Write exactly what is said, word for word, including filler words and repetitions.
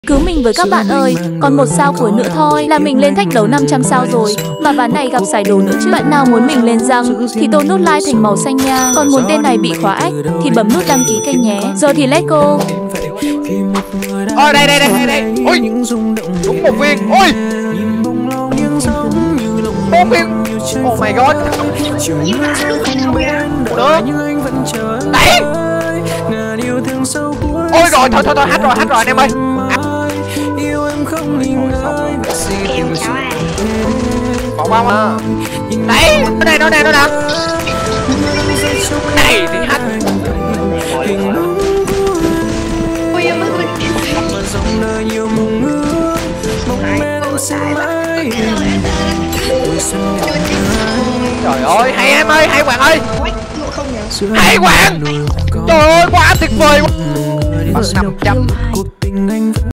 Cứu mình với các bạn ơi, còn một sao cuối nữa thôi là mình lên thách đấu năm trăm sao rồi. Mà ván này gặp giải đồ nữa chứ. Bạn nào muốn mình lên răng thì tô nút like thành màu xanh nha. Còn muốn tên này bị khóa ách thì bấm nút đăng ký kênh nhé. Giờ thì let's go. Ôi đây đây đây đây đây. Ôi đúng một viên. Ôi bốn viên. Oh my god. Được. Đấy. Ôi rồi thôi thôi thôi hết rồi hết rồi anh em ơi. Còn không à. Đấy nó đây nó đây nó nè. Đây thì hết. Trời ơi hay em ơi hay Hoàng ơi. Hay Hoàng. Trời ơi quá tuyệt vời. Bằng năm trăm.